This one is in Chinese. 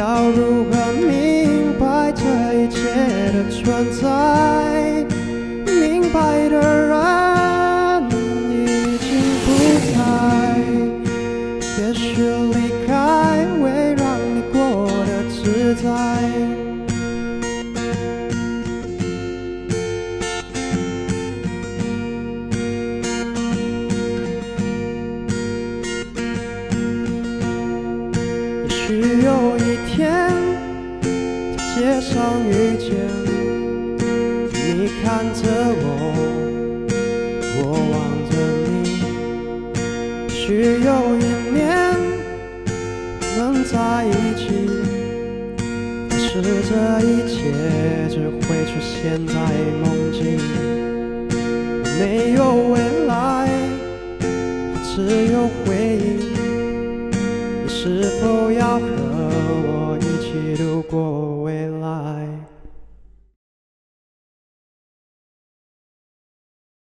要如何明白这一切的存在？明白的人已经不在，也许离开会让你过得自在。也许有一天在街上遇见你，看着我望着你。也许有一年能在一起，可是这一切只会出现在梦境。没有未来，只有回忆。你是否要和我一起度过未来？